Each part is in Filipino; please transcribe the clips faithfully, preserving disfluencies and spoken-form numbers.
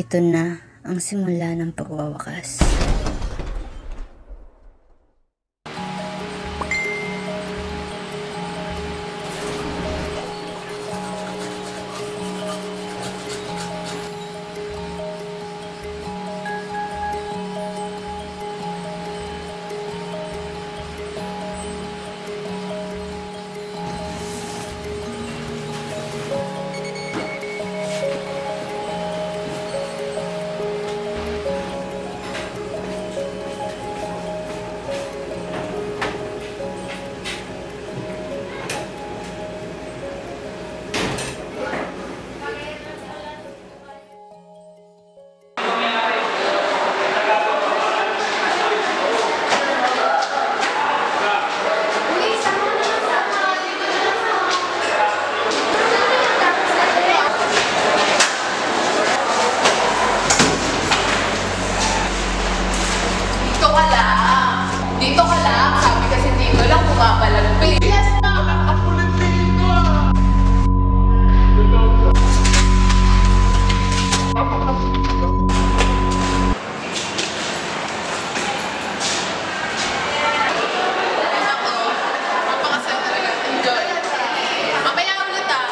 Ito na ang simula ng pagwawakas. Dito ka lang. Sabi kasi dito lang pumapalag. Yes na! Nakapulit dito ah! Ako, mapakasaya talaga. Enjoy. Mamaya ulit ah.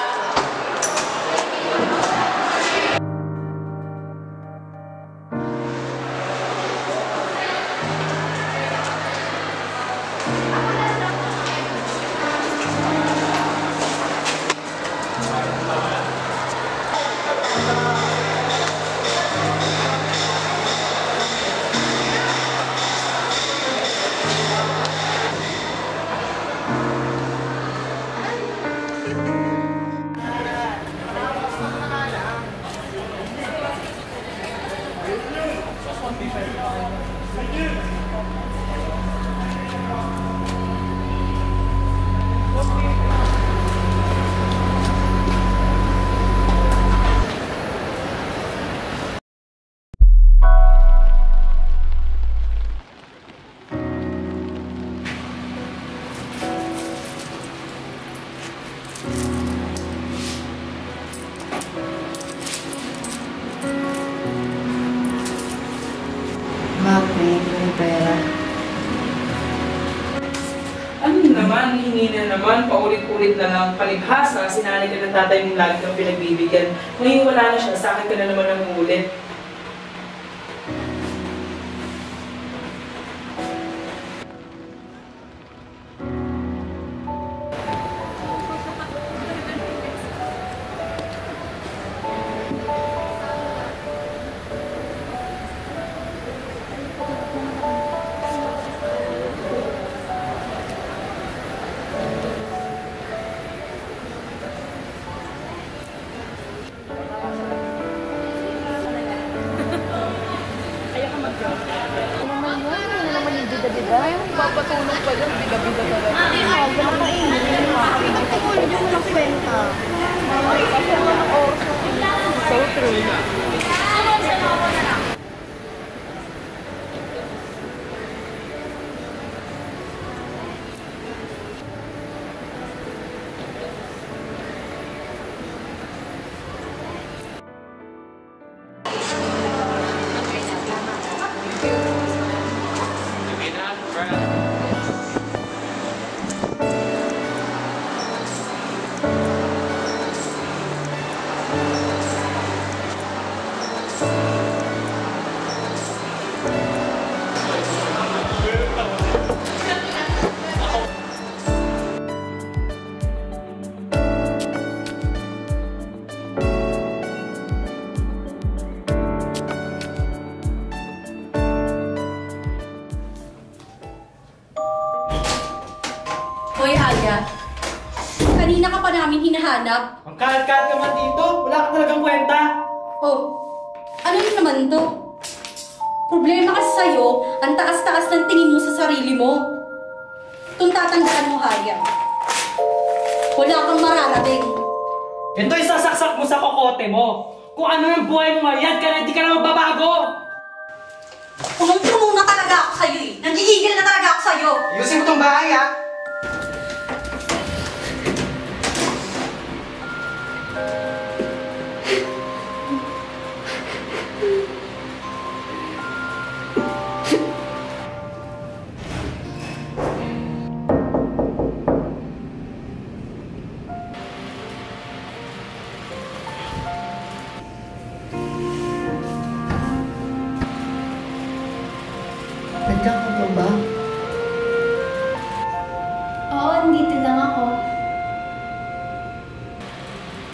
Bakit? May pera. Ano naman, hingi na naman, paulit-ulit na lang, palibhasa, sinanay ka ng tatay mong lagi kang pinagbibigyan. Ngayon wala na siya, sa akin ka na naman ang ulit. Papatulong pa dyan, bida-bida talaga. Ah, wala pa eh. Pinagtulog yung walang kwenta. Kasi ako ng oras na pinag- So true. Hoy, Aya. Kanina ka pa namin hinahanap. Ang kalat-kalat ka man dito, wala ka talagang kwenta. Oh, ano yun naman to? Problema kasi sa'yo, ang taas-taas ng tingin mo sa sarili mo. Itong tatandaan mo, Aya. Wala kang mararating. Ito isasaksak mo sa kokote mo. Kung ano yung buhay mo ngayon, ka na hindi ka na magbabago. Punong-puno na talaga ako sa'yo eh. Nagigigil na talaga ako sa'yo. Ayusin mo tong bahay ha.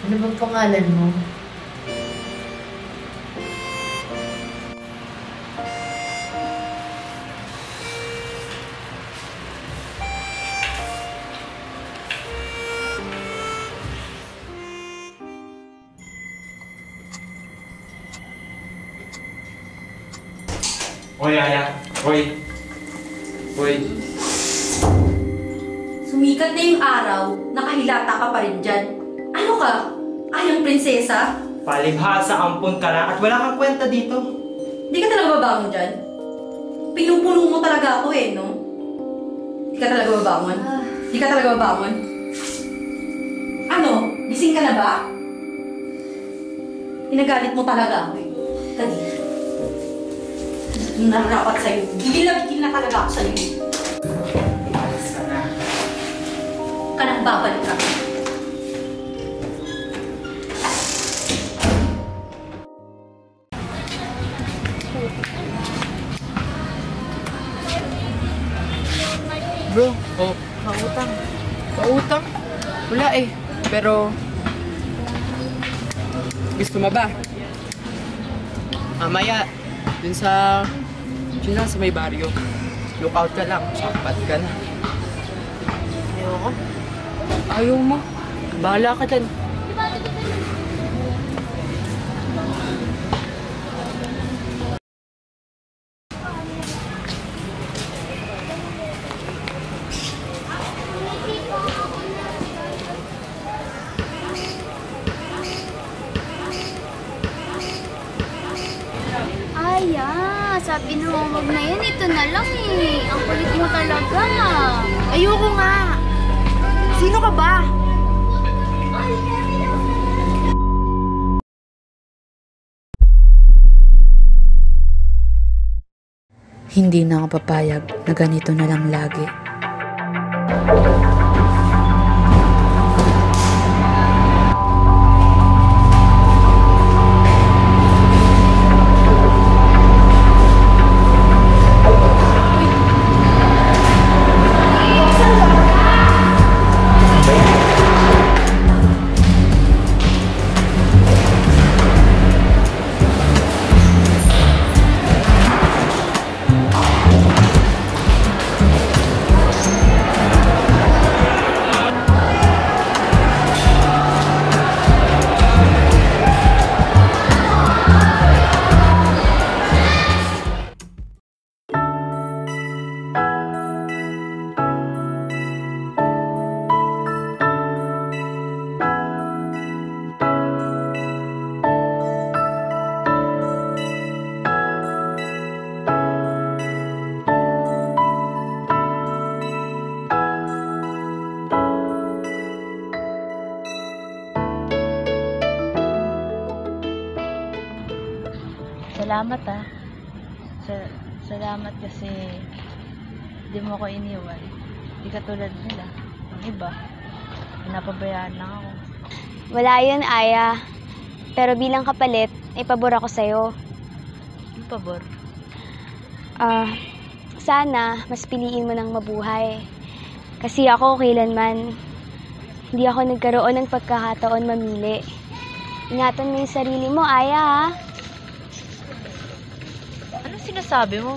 Ano bang pangalan mo? Hoy, Aya. Hoy. Hoy. Sumikat na yung araw, nakahilata ka pa rin dyan. Ano ka? Ayang prinsesa? Palibhasa, ampun ka lang at wala kang kwenta dito. Di ka talaga babangon dyan? Pinupuno mo talaga ako eh, no? Di ka talaga babangon? Di ka talaga babangon? Ano? Gising ka na ba? Pinagalit mo talaga ako eh. Kadi. Narapat sa'yo. Gigil na gigil na talaga ako sa'yo. Alas ka na. Ka nang babalik ka. Bro, oh, pautang. Pautang? Wala eh. Pero, gusto mo ba? Mamaya, dun sa, dun lang sa may baryo. Look out ka lang, sapat ka na. Ayoko. Ayaw mo. Bahala ka dyan. Aya, sabi ng huwag na yan, ito na lang eh. Ang kulit mo talaga. Ayoko nga. Sino ka ba? Hindi na ako papayag na ganito na lang lagi. Salamat ah. Sa salamat kasi di mo ako iniwan. Di katulad nila. Ang iba, pinapabayaan lang ako. Wala yun, Aya. Pero bilang kapalit, may pabor ako sa'yo. Ang pabor. Ah, sana mas piliin mo ng mabuhay. Kasi ako kailanman hindi ako nagkaroon ng pagkakataon mamili. Ingatan mo yung sarili mo, Aya, ha? Anong sinasabi mo?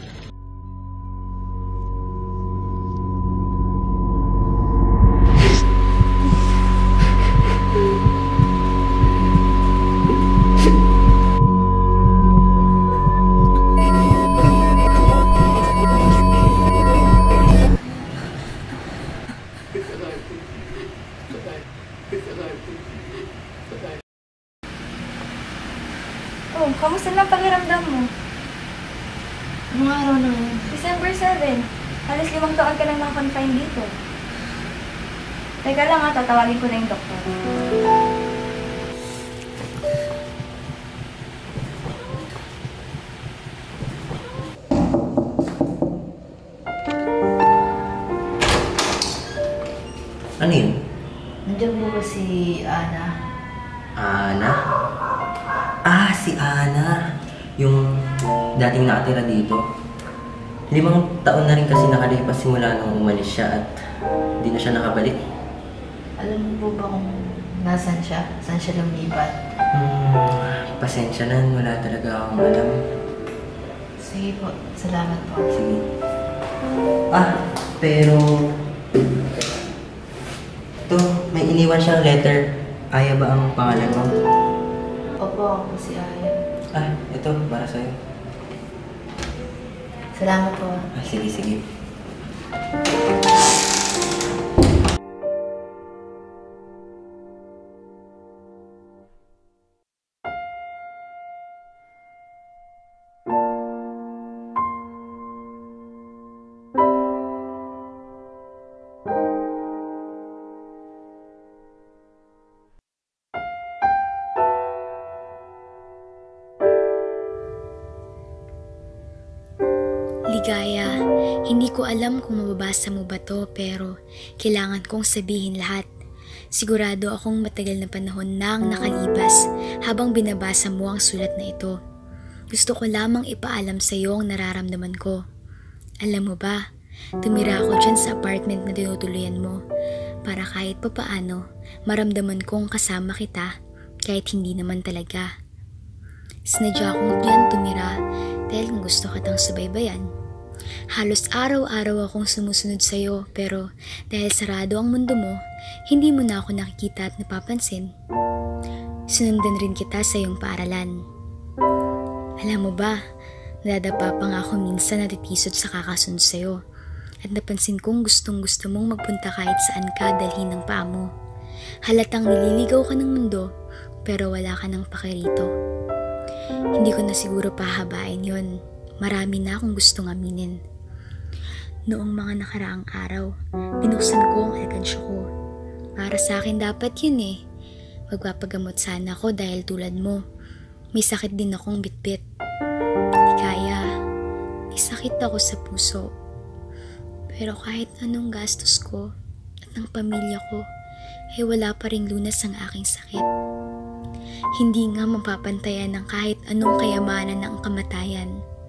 Oh, kamusta lang pakiramdam mo? Anong araw na yun? December seventh. Halos limang taon ka lang nakakonfine dito. Teka lang ha, tatawagin ko na yung doktor. Ano yun? Nandiyan po ba si Ana? Ana? Ah, si Ana. Yung dating nakatira dito. Limang taon na rin kasi nakalipas simula nung umalis siya at hindi na siya nakabalik. Alam mo po ba kung Nasaan siya? Saan siya lumipat? Hmm, pasensya na, wala talaga akong alam. Sige po, salamat po. Sige. Ah, pero... Ito, may iniwan siyang letter. Aya ba ang pangalan mo? Opo, ako si Aya. Ah, ito, para sa'yo. Salamat po. Ah, sige, sige. Ligaya, hindi ko alam kung mababasa mo ba to pero kailangan kong sabihin lahat. Sigurado akong matagal na panahon na ang nakalipas habang binabasa mo ang sulat na ito. Gusto ko lamang ipaalam sa iyo ang nararamdaman ko. Alam mo ba, tumira ako dyan sa apartment na tinutuluyan mo para kahit papaano maramdaman kong kasama kita kahit hindi naman talaga. Sinadya kong diyan tumira dahil gusto kitang subaybayan. Halos araw-araw akong sumusunod sa'yo pero dahil sarado ang mundo mo, hindi mo na ako nakikita at napapansin. Sinundan rin kita sa iyong paaralan. Alam mo ba, nadadapa pa nga ako minsan natitisod sa kakasunod sa'yo at napansin kong gustong gusto mong magpunta kahit saan ka dalhin ng paa mo. Halatang nililigaw ka ng mundo pero wala ka ng pakirito. Hindi ko na siguro pahabain yon. Marami na akong gustong aminin. Noong mga nakaraang araw, binuksan ko ang alkansya ko. Para sa akin dapat yun eh. Magpapagamot sana ako dahil tulad mo. May sakit din akong bitbit. Di kaya, may sakit ako sa puso. Pero kahit anong gastos ko at ng pamilya ko, ay wala pa ring lunas ang aking sakit. Hindi nga mapapantayan ng kahit anong kayamanan ng kamatayan.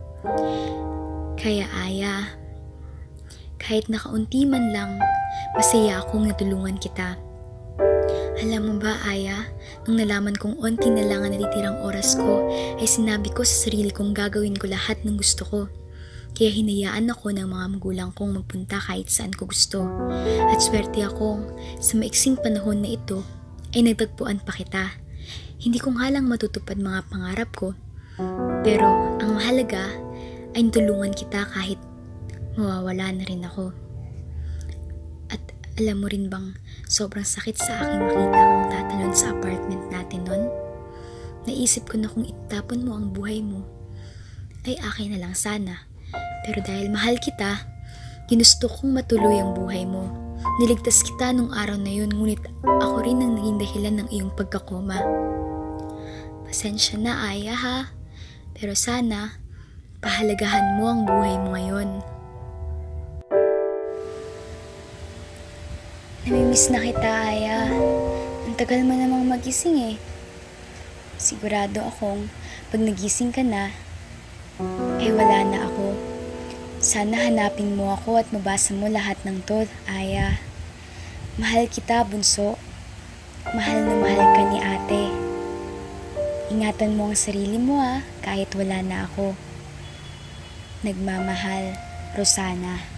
Kaya Aya, kahit nakaunti man lang, masaya akong natulungan kita. Alam mo ba Aya, nung nalaman kong onti na lang ang natitirang oras ko, ay sinabi ko sa sarili kong gagawin ko lahat ng gusto ko. Kaya hinayaan ako ng mga magulang kong magpunta kahit saan ko gusto. At swerte akong sa maiksing panahon na ito ay nagtagpuan pa kita. Hindi ko nga lang matutupad mga pangarap ko, pero ang mahalaga ay tulungan kita kahit mawawala na rin ako. At alam mo rin bang sobrang sakit sa akin makita kang tatalon sa apartment natin nun? Naisip ko na kung itapon mo ang buhay mo, ay akin na lang sana. Pero dahil mahal kita, ginusto kong matuloy ang buhay mo. Niligtas kita nung araw na yun, ngunit ako rin ang naging dahilan ng iyong pagkakoma. Pasensya na Aya ha, pero sana pahalagahan mo ang buhay mo ngayon. Namimiss na kita Aya. Ang tagal mo namang magising eh. Sigurado akong pag nagising ka na, ay wala na ako. Sana hanapin mo ako at mabasa mo lahat ng to, Aya. Mahal kita, bunso. Mahal na mahal ka ni ate. Ingatan mo ang sarili mo ah, kahit wala na ako. Nagmamahal, Rosana.